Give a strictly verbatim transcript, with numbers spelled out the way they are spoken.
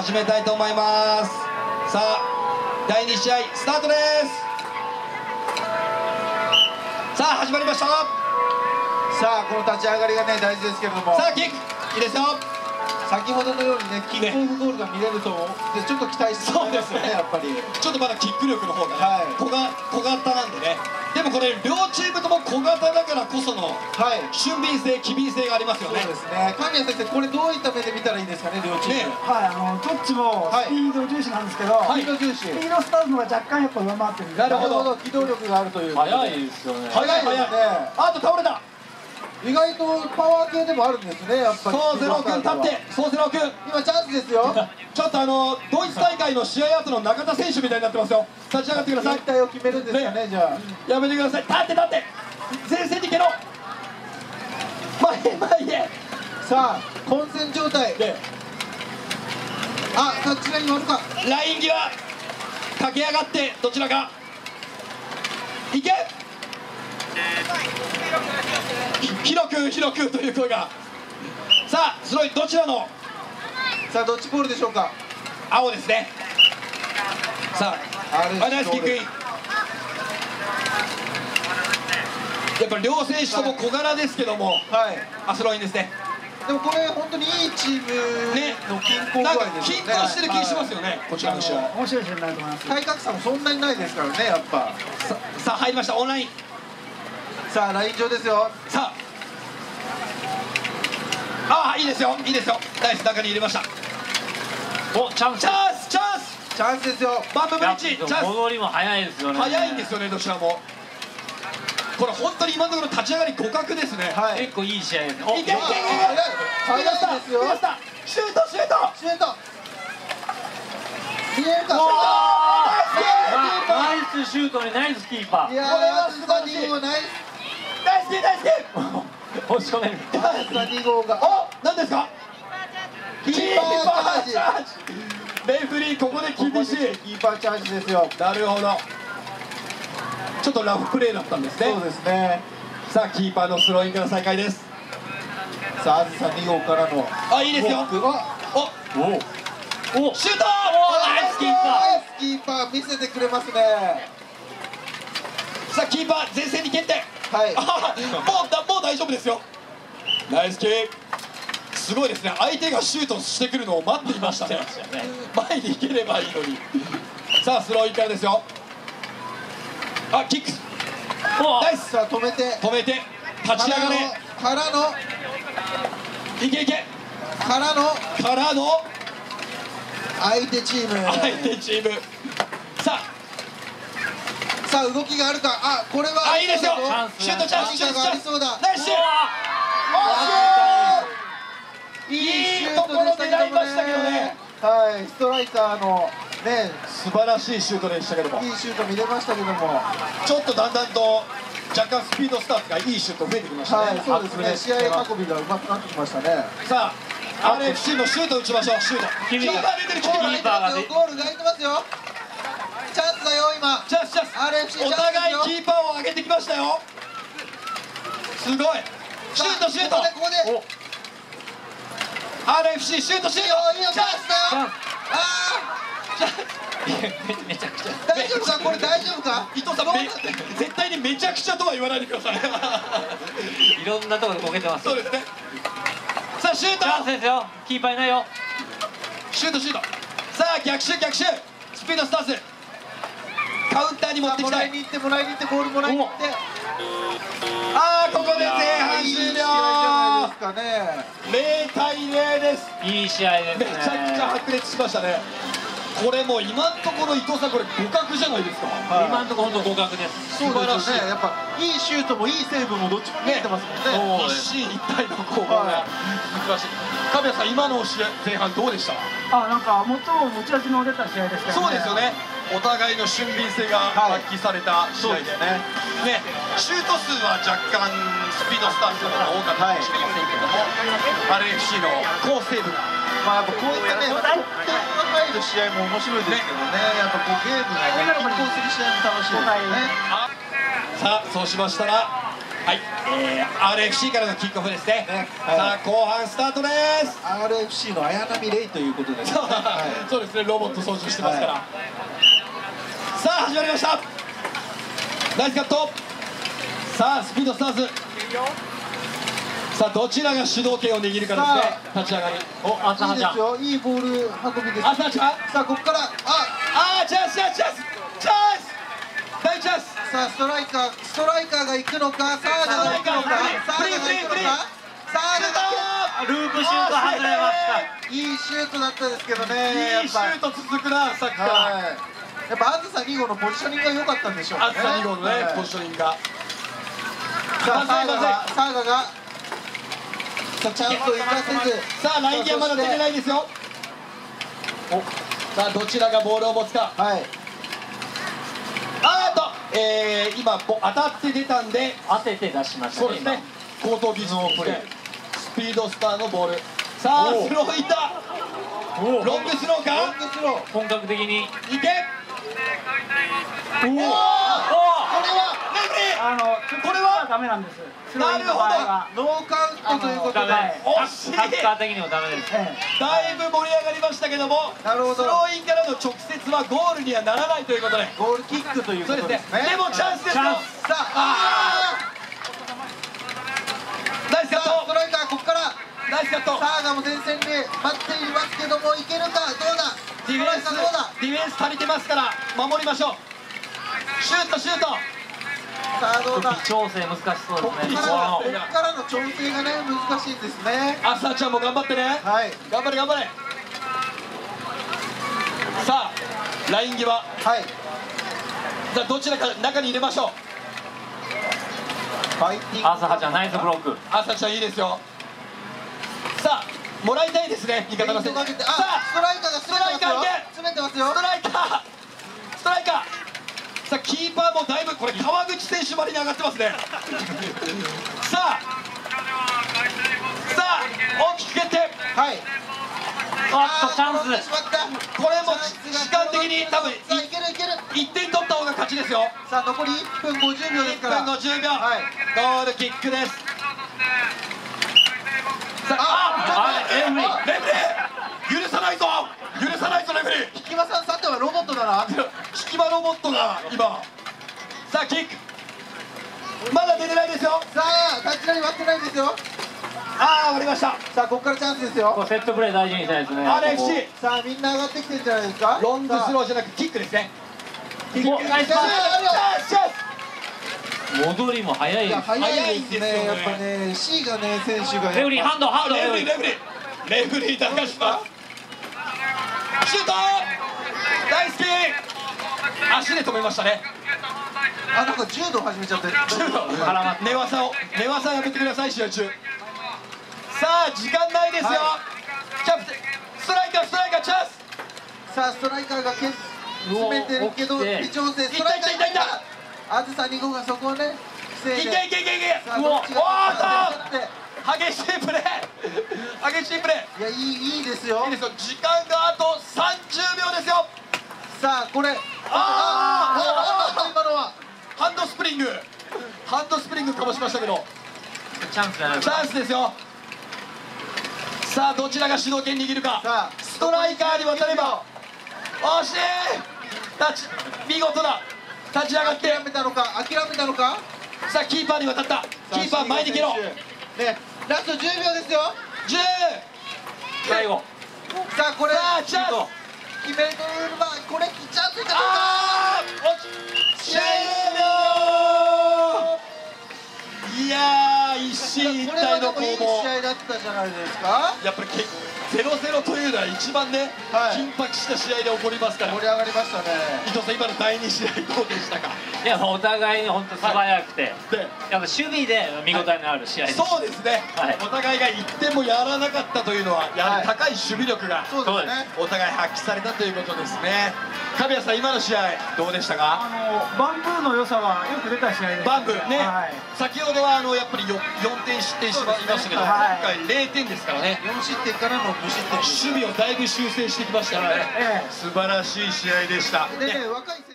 始めたいと思います。さあだいに試合スタートです。さあ始まりました。さあこの立ち上がりがね大事ですけれども、 さあキックいいですよ。 先ほどのようにねキックオフゴールが見れるとでちょっと期待してそうですよね。やっぱりちょっとまだキック力の方がね、 はい、 小が小型なんでね。でもこれ両チームとも小型だからこその俊敏性機敏性がありますよね。 そうですね。神谷先生、これどういった目で見たらいいですかね、両チーム。ね、 はい、あのどっちもスピード重視なんですけど、 はい、スピード重視。スピードスターズの方が若干やっぱ上回ってるんです。 なるほど、機動力があるという。 速いですよね。 速い速い。あと倒れた。 意外とパワー系でもあるんですね、やっぱり。 そうゼロ君立って、そうゼロ君。 今チャンスですよ。 ちょっとあのドイツ大会の試合後の中田選手みたいになってますよ。立ち上がってください。 引退を決めるんですかね、じゃあ。 やめてください。立って立って。前線に蹴ろう。前へ前へ。 さあ混戦状態で。あ、タッチライン割るか。 ライン際。駆け上がってどちらか。いけ。広く広くという声が。さあスローインどちらの。 さあどっちボールでしょうか。 青ですね。さあナイスキックイン。やっぱり両選手とも小柄ですけども、はい、あスローインですね。 でもこれ本当にいいチームの均衡具合ですよね。 均衡してる気しますよね、こちらの試合。 面白い試合になると思います。 体格差もそんなにないですからね、やっぱ。 さあ入りましたオンライン。 さあライン上ですよ。 さあああいいですよいいですよ。ナイス中に入れました。 おチャンスチャンスチャンスチャンスですよ。 バンブブリッジチャンス。 戻りも早いですよね。 早いんですよねどちらも。これ本当に今のところ立ち上がり互角ですね。 はい、結構いい試合です。 いけいけいけ。 早いですよ。 シュートシュートシュート。見えるか。 ナイスシュートにナイスキーパー。 いやこれは素晴らしい。 ナイスナイスキーナイスキー。 押し込める。 に号が。 お何ですか。 キーパーチャージ。 レフリーここで厳しい。 キーパーチャージですよ。 なるほど。ちょっとラフプレーだったんですね。 そうですね。 さあキーパーのスローインから再開です。 さああずさに号からの。 あいいですよ。おおおシュート。 ナイスキーパー。 ナイスキーパー見せてくれますね。 さあキーパー前線に蹴って。 はい。 もうだもう大丈夫ですよ。ナイスキー。すごいですね。相手がシュートしてくるのを待っていましたね。前に行ければいいのに。さあスローインからですよ。あキック。ナイス。 さあ止めて止めて立ち上がれ。 からのいけいけ。 からのからの相手チーム。 相手チーム。さあさあ動きがあるか。あこれはあいいですよ。シュートチャンスチャンスチャンス。ナイスシュート。いいところ狙いましたけどね。 はい、ストライカーのね素晴らしいシュートでしたけども、 いいシュート見れましたけども、 ちょっとだんだんと若干スピードスターツがいいシュート増えてきましたね。 はい、そうですね。試合運びがうまくなってきましたね。 さあ アールエフシー のシュート打ちましょう。シュート。キーパー出てる。キーパーが出てる。 ゴールが空いてますよ。チャンスだよ今。 チャンスチャンス。 アールエフシーお互いキーパーを上げてきましたよ。すごいシュートシュート。 ここでアールエフシー シュートシュート。 いいよチャンスだよ。あめちゃくちゃ大丈夫かこれ。大丈夫か伊藤さん。絶対にめちゃくちゃとは言わないでください。 いろんなところでこけてます。 そうですね。さあシュート。 チャンスですよ。キーパーいないよ。 シュートシュート。さあ逆襲逆襲。スピードスターズカウンターに持ってきたい。 もらいに行ってもらいに行ってボールもらいに行って。 ああここで前半終了。 いい試合じゃないですかね。 ゼロたいゼロです。 いい試合ですね。 めちゃくちゃ白熱しましたね。これもう今のところ伊藤さんこれ互角じゃないですか。 今のところ本当互角です。 そうですね。やっぱいいシュートもいいセーブもどっちも見えてますもんね。 一進一退の攻防が難しい。神谷さん今の試合前半どうでした？ あなんか最も持ち味の出た試合ですけどね。 そうですよね。お互いの俊敏性が発揮された試合でね。ね、シュート数は若干スピードスターズの方が多かったかもしれませんけども、アールエフシー の好セーブが。 まあやっぱこういったね、得点が入る試合も面白いですけどね。やっぱこうゲームがね、拮抗する試合も楽しいですよね。 さあそうしましたらはい、えー、アールエフシー からのキックオフですね。 ねはいさあ後半スタートです。 アールエフシー の綾波レイということですね。はい、 そうですね、ロボット操縦してますから、はい、さあ始まりました。ナイスカット。さあスピードスターズ。さあどちらが主導権を握るかですね。立ち上がり。 お、あついいはちゃん。 ですよ、いいボール運びです。 あつはちゃん。 さあここから、ああーチャンスチャンスチャンスチャンス大チャンス。 さあストライカーストライカーが行くのか、サーガが行くのか、サーガが行くのか、サーガがループシュート外れました。 いいシュートだったですけどね。 いいシュート続くな、さっきから。 はい、やっぱあずさに号のポジショニングが良かったんでしょうね。 あずさに号のね、 はい、 ポジショニングが。 さあサーガがサーガがさあチャンスを生かせず、 さあライン際まだ出てないですよ。お、さあどちらがボールを持つか。 はい、 あーっと、えー、今当たって出たんで、 当てて出しましたね。 そうですね、高等技術のプレー、スピードスターのボール。さあスローいった、 おロングスローか、 ロングスロー。 本格的に。 いけ。おお、これおはレフリー。 あのこれはダメなんです。スローインの場合はノーカウントということで、 ダメ。 惜しい。 サッカー的にもダメです。 えだいぶ盛り上がりましたけども、 なるほどスローインからの直接はゴールにはならないということで、 ゴールキックというこそうとですね。 ですね。でもチャンスですよ。 チャンスさあ、 ナイスカッさあストト。 ライカーここからナイスカット。 サーガも前線で待っていますけども、いけるかどうだ。 ディフェンスストライカーどうだ。 ディフェンス足りてますから守りましょう。シュートシュート。 さあどうだ。 微調整難しそうここですね。 からこここからの調整がね難しいんですね。 あさちゃんも頑張ってね。 はい頑張れ頑張れ。さあライン際。 はい。 さあどちらか中に入れましょう。 ファイティング。 のあさはちゃんナイスブロック。 あさちゃんいいですよ。さあもらいたいですね、味方の選手。 かけて、あ、 さあストライカーが詰めてますよ。詰めてますよスト。ライカーストライカー。さあキーパーもだいぶこれ川口選手までに上がってますね。さあさあ大きく決定。 はい。 あっとチャンス。 転んでしまった。 これも時間的に多分さあいけるいける。 いってん取った方が勝ちですよ。 さあ残りいっぷんごじゅうびょうです 1 から。 分ごじゅうびょう、 はいゴールキックです。さああ、 あレフリーレフリー許さないぞ許さないぞレフリー。 引き間さんさてはロボットだな。 引き場ロボットが今。さあキックまだ出てないですよ。 さあタッチライン割ってないですよ。 ああ終わりました。 さあここからチャンスですこよ。 れセットプレー大事にしたいですね。 アールエフシーさあみんな上がってきてるんじゃないですか。 ロングスロー。 ーじゃなくキックですね。 キック。 おナイスチャンパススチャンスチャンス。 戻りも早いいやです。 早いですね。やっ早いんですよねぱね C がね選手が。 レフリーハンドハンドレフリーレレフリー。 フリーレフリー高島シュート大好き。足で止めましたね。 あ、なんか柔道始めちゃって。 柔道絡まって寝技を寝技やめてください試合中。さあ時間ないですよ、 はキャプテンストライカーストライカーチャンス。 さあストライカーがけ詰めてるけどうお起きて微調整。ストライカーいったいったいったあずさに号がそこをね防いで。 いけいけいけいけ。 さあうおおーっどっちが勝ってと激しいプレー激しいプレいやいいいいですよーいいですよ。時間があとさんじゅうびょうですよ。 さあこれああーああ今のはハンドスプリングハンドスプリングかもしましたけどチャンスじゃないですチか。 ャンスですよ。さあどちらが主導権握るか。 さあストライカーに渡れば惜しい。立ち見事だ立ち上がって。 諦めたのか諦めたのか。 さあキーパーに渡ったキーパー前に蹴ろう。 ねラストじゅうびょうですよ。 じゅう最後。 さあこれさあチャンス。 決めるまあこれチャンスいったのか。 あー落ち終了。いやー一進一これは退の攻でもいい試防。 合だったじゃないですか。 やっぱりけゼロゼロというのは一番ね、 はい緊迫した試合で起こりますから。 盛り上がりましたね。 伊藤さん今のだいに試合どうでしたか。 いやお互いに本当素早くて、 でやっぱ守備で見応えのある試合でした。 そうですね、 はいお互いがいってんもやらなかったというのはやはり高い守備力がそうですね。 お互い発揮されたということですね。神谷さん今の試合どうでしたか。 あのバンブーの良さがよく出た試合です。 バンブね、 はい。 先ほどはあのやっぱりよよんてん失点しまいましたけど、 はい今回れいてんですからね。 よん失点からの無失点です。 守備をだいぶ修正してきましたよね、 ええ素晴らしい試合でした。 でね若い選手